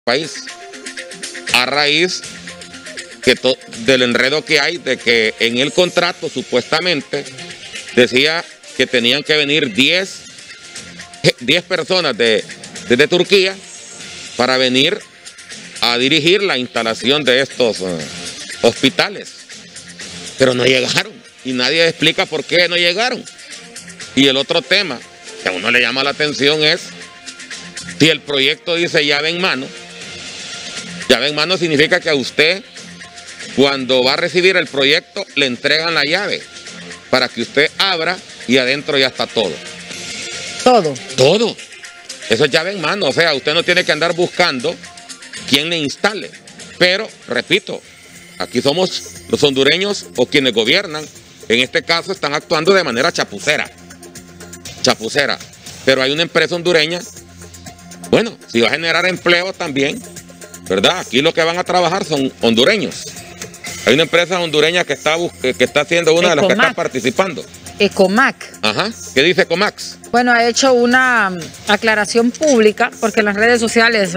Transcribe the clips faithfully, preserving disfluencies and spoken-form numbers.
país a raíz que del enredo que hay de que en el contrato supuestamente decía que tenían que venir diez personas de, desde Turquía para venir a dirigir la instalación de estos uh, hospitales, pero no llegaron y nadie explica por qué no llegaron. Y el otro tema que a uno le llama la atención es si el proyecto dice llave en mano. Llave en mano significa que a usted, cuando va a recibir el proyecto, le entregan la llave para que usted abra y adentro ya está todo. Todo. Todo. Eso es llave en mano. O sea, usted no tiene que andar buscando quién le instale. Pero, repito, aquí somos los hondureños o quienes gobiernan. En este caso están actuando de manera chapucera. Chapucera. Pero hay una empresa hondureña. Bueno, si va a generar empleo también, ¿verdad? Aquí los que van a trabajar son hondureños. Hay una empresa hondureña que está, que está siendo una de las que está participando. Ecomac. Ajá. ¿Qué dice Ecomax? Bueno, ha hecho una aclaración pública porque en las redes sociales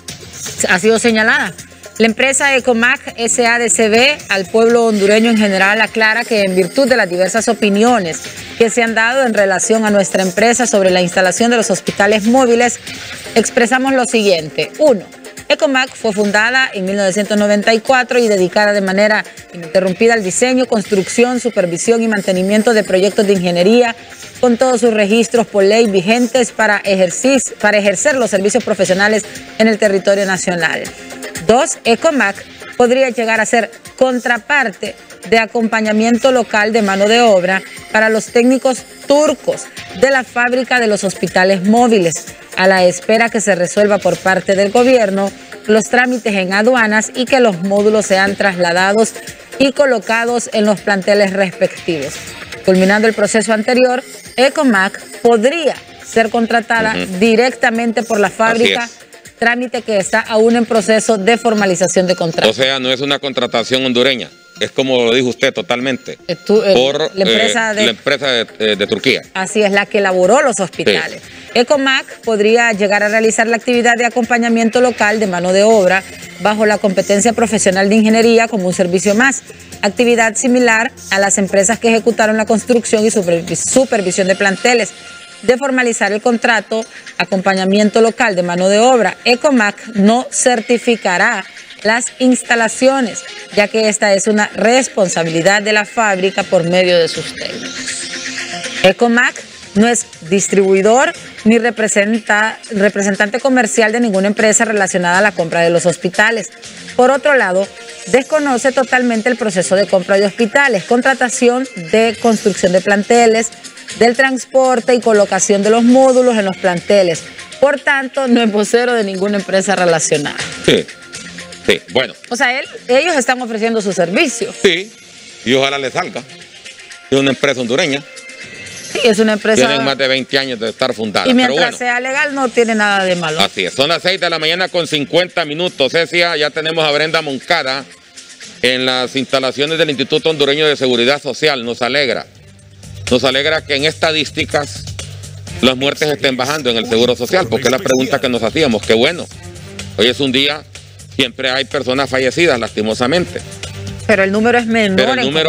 ha sido señalada. La empresa Ecomac S A D C B al pueblo hondureño en general aclara que en virtud de las diversas opiniones que se han dado en relación a nuestra empresa sobre la instalación de los hospitales móviles, expresamos lo siguiente. Uno. Ecomac fue fundada en mil novecientos noventa y cuatro y dedicada de manera ininterrumpida al diseño, construcción, supervisión y mantenimiento de proyectos de ingeniería con todos sus registros por ley vigentes para ejercer, para ejercer los servicios profesionales en el territorio nacional. Dos, Ecomac podría llegar a ser contraparte de acompañamiento local de mano de obra para los técnicos turcos de la fábrica de los hospitales móviles, a la espera que se resuelva por parte del gobierno los trámites en aduanas y que los módulos sean trasladados y colocados en los planteles respectivos. Culminando el proceso anterior, Ecomac podría ser contratada uh-huh. directamente por la fábrica, trámite que está aún en proceso de formalización de contrato. O sea, no es una contratación hondureña, es como lo dijo usted totalmente, Tú, eh, por la empresa, eh, de, la empresa de, eh, de Turquía. Así es, la que elaboró los hospitales. Sí. Ecomac podría llegar a realizar la actividad de acompañamiento local de mano de obra bajo la competencia profesional de ingeniería como un servicio más, actividad similar a las empresas que ejecutaron la construcción y supervisión de planteles. De formalizar el contrato, acompañamiento local de mano de obra, Ecomac no certificará las instalaciones, ya que esta es una responsabilidad de la fábrica por medio de sus técnicos. Ecomac no es distribuidor ni representa, representante comercial de ninguna empresa relacionada a la compra de los hospitales. Por otro lado, desconoce totalmente el proceso de compra de hospitales, contratación de construcción de planteles, del transporte y colocación de los módulos en los planteles. Por tanto, no es vocero de ninguna empresa relacionada. Sí, sí, bueno. O sea, él, ellos están ofreciendo su servicio. Sí, y ojalá le salga. Es una empresa hondureña. Sí, es una empresa. Tienen más de veinte años de estar fundada. Y mientras pero bueno, sea legal, no tiene nada de malo. Así es. Son las seis de la mañana con cincuenta minutos. Cecia, ya tenemos a Brenda Moncada en las instalaciones del Instituto Hondureño de Seguridad Social. Nos alegra. Nos alegra que en estadísticas las muertes estén bajando en el Seguro Social, porque es la pregunta que nos hacíamos. Qué bueno. Hoy es un día, siempre hay personas fallecidas, lastimosamente. Pero el número es menor. Pero el número